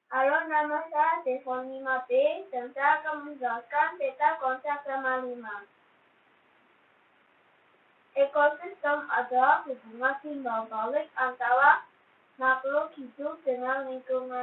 Halo, nama saya Devon 5B dan saya akan menjelaskan peta konsep skema 5. Ekosistem adalah hubungan timbal balik antara makhluk hidup dengan lingkungan.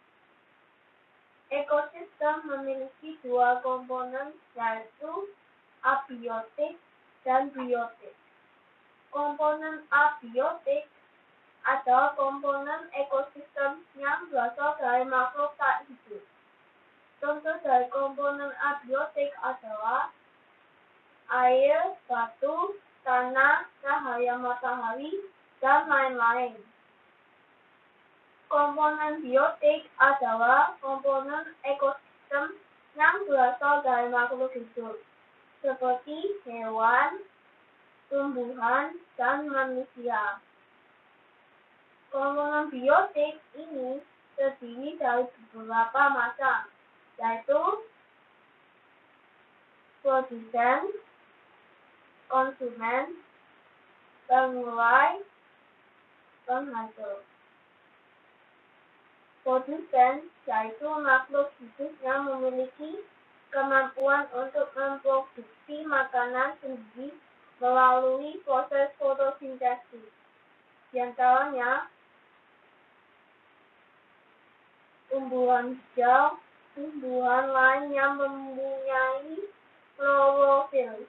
Ekosistem memiliki dua komponen, yaitu abiotik dan biotik. Komponen abiotik adalah komponen ekosistem yang berasal dari makhluk tak hidup. Contoh dari komponen abiotik adalah air, batu, tanah, cahaya matahari, dan lain-lain. Komponen biotik adalah komponen ekosistem yang berasal dari makhluk hidup, seperti hewan, tumbuhan, dan manusia. Komponen biotik ini terdiri dari beberapa macam, yaitu produsen, konsumen, pengulai, penghasil. Produsen yaitu makhluk hidup yang memiliki kemampuan untuk memproduksi makanan sendiri melalui proses fotosintesis. Di antaranya tumbuhan hijau, tumbuhan lain yang mempunyai klorofil.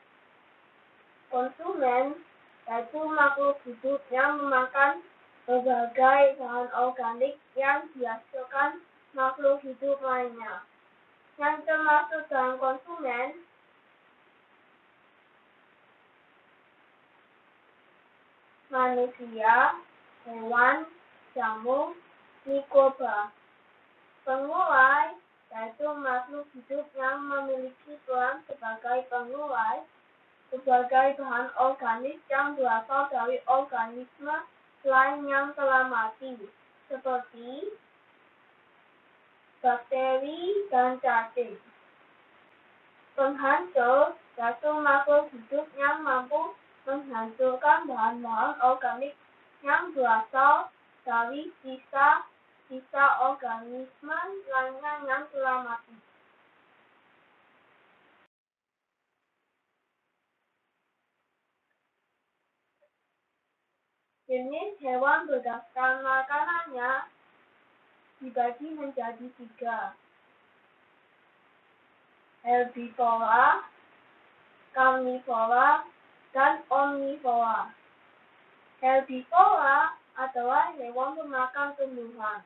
Konsumen yaitu makhluk hidup yang memakan berbagai bahan organik yang dihasilkan makhluk hidup lainnya. Yang termasuk dalam konsumen manusia, hewan, jamur, mikroba. Pengulai yaitu makhluk hidup yang memiliki peran sebagai pengulai sebagai bahan organik yang berasal dari organisme lain yang telah mati, seperti bakteri dan cacing. Penghancur yaitu makhluk hidup yang mampu menghancurkan bahan-bahan organik yang berasal dari sisa organisme lainnya yang telah mati. Jenis hewan berdasarkan makanannya dibagi menjadi 3. Herbivora, karnivora, dan omnivora. Herbivora adalah hewan pemakan tumbuhan.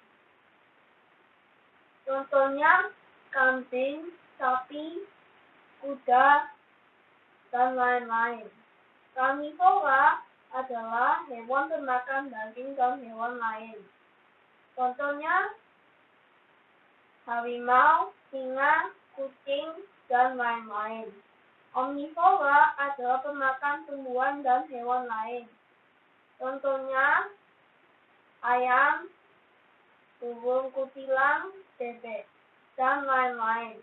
Contohnya kambing, sapi, kuda, dan lain-lain. Karnivora adalah hewan pemakan daging dan hewan lain. Contohnya harimau, singa, kucing, dan lain-lain. Omnivora adalah pemakan tumbuhan dan hewan lain. Contohnya ayam, burung kutilang, bebek, dan lain-lain.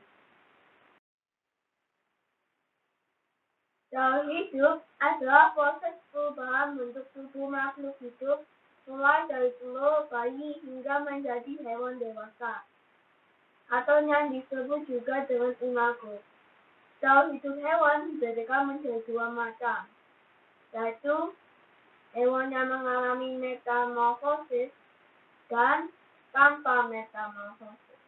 Cara hidup adalah proses perubahan bentuk tubuh makhluk hidup mulai dari telur bayi hingga menjadi hewan dewasa, atau yang disebut juga dengan imago. Cara hidup hewan dibedakan menjadi 2 macam, yaitu hewan yang mengalami metamorfosis dan tanpa metamorfosis.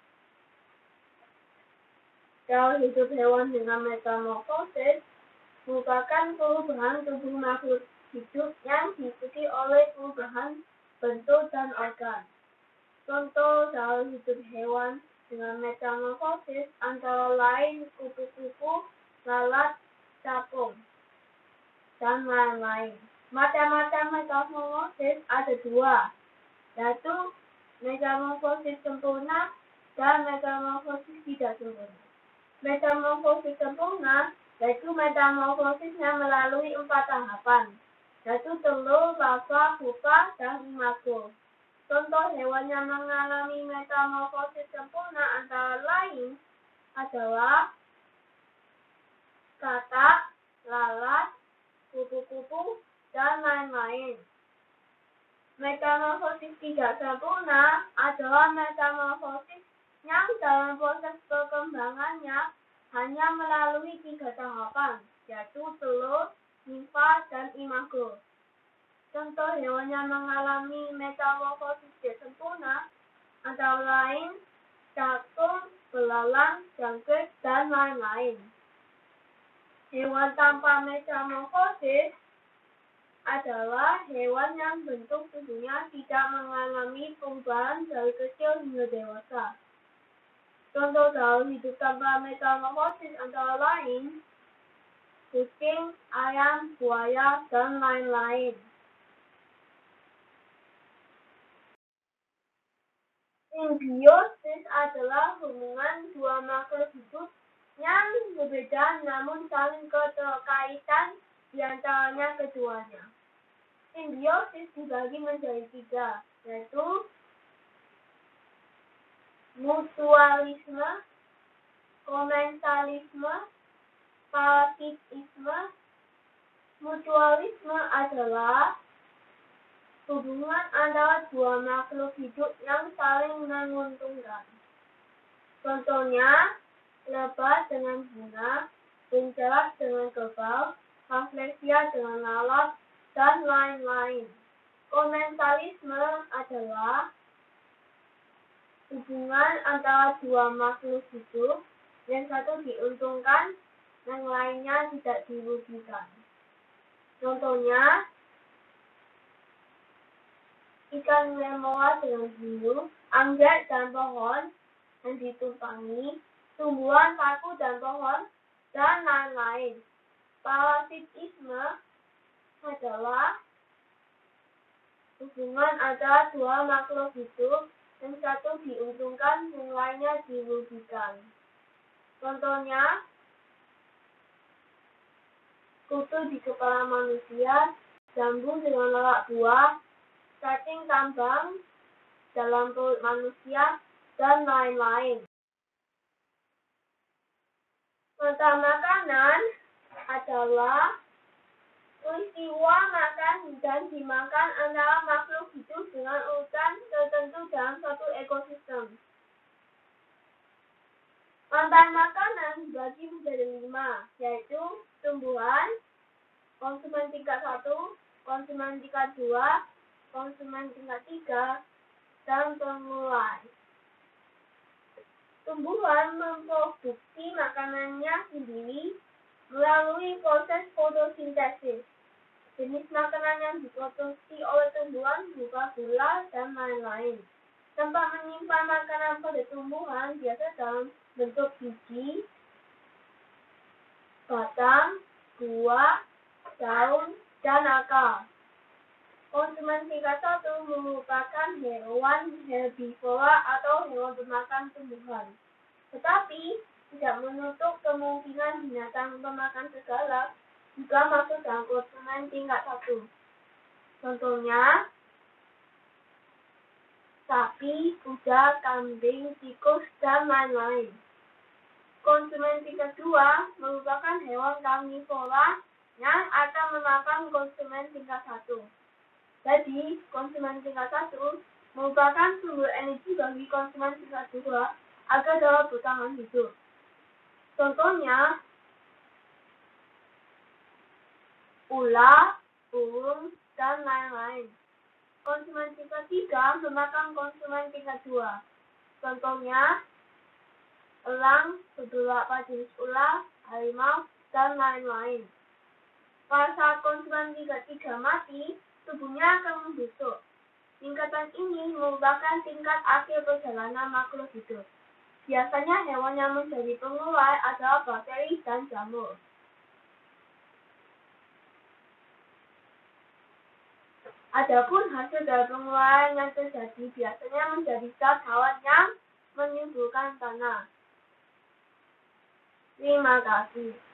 Cara hidup hewan dengan metamorfosis merupakan perubahan tubuh makhluk hidup yang diikuti oleh perubahan bentuk dan organ. Contoh cara hidup hewan dengan metamorfosis antara lain kupu-kupu, lalat, capung, dan lain-lain. Macam-macam metamorfosis ada 2, yaitu metamorfosis sempurna dan metamorfosis tidak sempurna. Metamorfosis sempurna yaitu metamorfosis yang melalui 4 tahapan, yaitu telur, larva, pupa, dan imago. Contoh hewan yang mengalami metamorfosis sempurna antara lain adalah katak, lalat, kupu-kupu, dan lain-lain. Metamorfosis tidak sempurna adalah metamorfosis yang dalam proses perkembangannya hanya melalui 3 tahapan, yaitu telur, nimfa, dan imago. Contoh hewan yang mengalami metamorfosis tidak sempurna antara lain cakung, belalang, jangkrik, dan lain-lain. Hewan tanpa metamorfosis adalah hewan yang bentuk tubuhnya tidak mengalami perubahan dari kecil hingga dewasa. Contoh dalam hidup tanpa metamorfosis antara lain kucing, ayam, buaya, dan lain-lain. Simbiosis adalah hubungan dua makhluk hidup yang berbeda namun saling keterkaitan di antaranya keduanya. Simbiosis dibagi menjadi 3, yaitu mutualisme, komensalisme, parasitisme. Mutualisme adalah hubungan antara dua makhluk hidup yang saling menguntungkan. Contohnya, lebah dengan bunga, buncelas dengan kerbau, rafflesia dengan lalat, dan lain-lain. Komensalisme adalah hubungan antara dua makhluk hidup, yang satu diuntungkan, yang lainnya tidak dirugikan. Contohnya, ikan lemoa dengan hiu, anggrek dan pohon yang ditumpangi, tumbuhan paku dan pohon, dan lain-lain. Parasitisme adalah hubungan antara dua makhluk hidup, yang satu diuntungkan, yang lainnya dirugikan. Contohnya, kutu di kepala manusia, jambu dengan lalat buah, cacing tambang dalam perut manusia, dan lain-lain. Mata makanan adalah peristiwa makan dan dimakan antara makhluk hidup dengan urutan tertentu dalam suatu ekosistem. Rantai makanan dibagi menjadi 5, yaitu tumbuhan, konsumen tingkat 1, konsumen tingkat 2, konsumen tingkat 3, dan pemulai. Tumbuhan memproduksi makanannya sendiri melalui proses fotosintesis. Jenis makanan yang diproduksi oleh tumbuhan berupa gula dan lain-lain. Tempat menyimpan makanan pada tumbuhan biasa dalam bentuk biji, batang, buah, daun, dan akar. Konsumen tingkat 1 merupakan hewan herbivora atau hewan pemakan tumbuhan. Tetapi tidak menutup kemungkinan binatang pemakan serigala juga masuk dalam konsumen tingkat 1. Contohnya, sapi, kuda, kambing, tikus, dan lain-lain. Konsumen tingkat 2 merupakan hewan karnivora yang akan memakan konsumen tingkat 1. Jadi, konsumen tingkat 1 merupakan sumber energi bagi konsumen tingkat 2 agar dapat bertahan hidup. Contohnya, ular, burung, dan lain-lain. Konsumen tingkat 3 memakan konsumen tingkat 2. Contohnya, elang, beberapa jenis ular, harimau, dan lain-lain. Pada saat konsumen tingkat 3 mati, tubuhnya akan membusuk. Tingkatan ini merupakan tingkat akhir perjalanan makhluk hidup. Biasanya hewan yang menjadi pemulai adalah bakteri dan jamur. Adapun hasil dari pengulaian yang terjadi biasanya menjadi zat hawat yang menyuburkan tanah. Terima kasih.